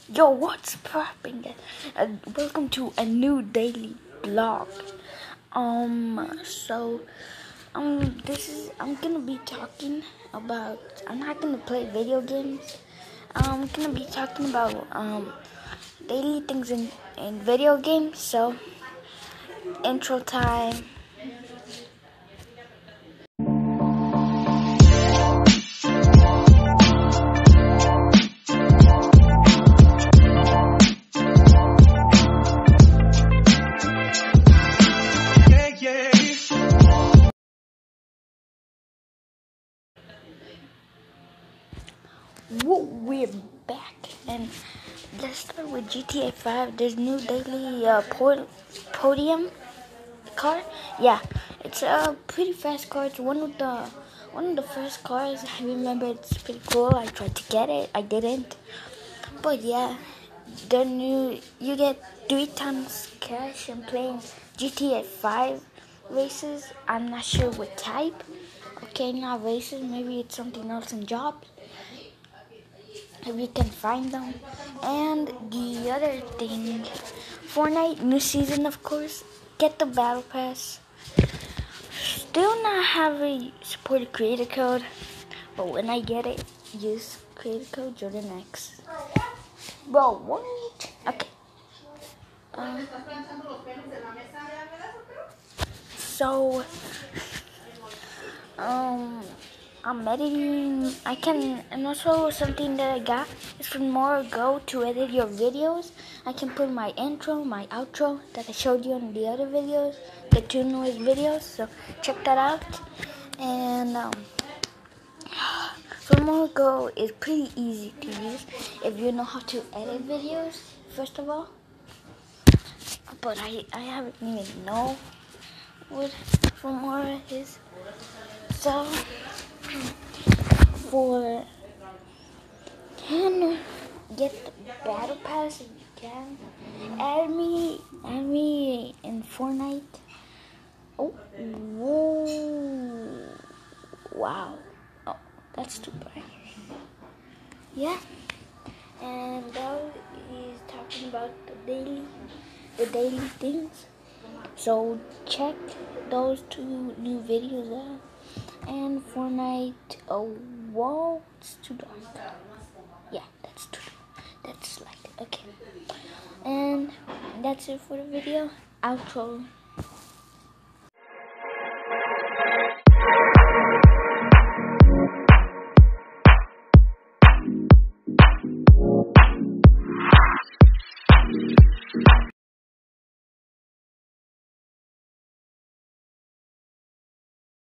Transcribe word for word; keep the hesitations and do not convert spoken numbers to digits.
Yo, what's popping? Uh, welcome to a new daily vlog. Um, so, um, this is, I'm gonna be talking about, I'm not gonna play video games. I'm gonna be talking about, um, daily things in, in video games. So, intro time. Woo, we're back, and let's start with G T A five. There's new daily uh, pod- podium car. Yeah, it's a pretty fast car. It's one of the one of the first cars. I remember it's pretty cool. I tried to get it. I didn't, but yeah, the new you get three times cash and playing G T A five races. I'm not sure what type. Okay, not races. Maybe it's something else in jobs. If you can find them. And the other thing, Fortnite new season, of course. Get the battle pass. Still not have a supported creator code, but when I get it, use creator code Jordan X. Bro, what? Okay. Um, so, um, I'm editing. I can, and also something that I got is from more Go to edit your videos. I can put my intro, my outro that I showed you in the other videos, the two newest videos. So check that out. And um, Filmora Go is pretty easy to use if you know how to edit videos. First of all, but I I haven't even know what Filmora is. So for can get the battle pass if you can. Add me, add me in Fortnite. Oh, whoa, wow. Oh, that's too bright. Yeah, and that is talking about the daily, the daily things. So check those two new videos out. And Fortnite. Oh, whoa, it's too dark. Yeah, that's too. That's like okay. And that's it for the video. Outro.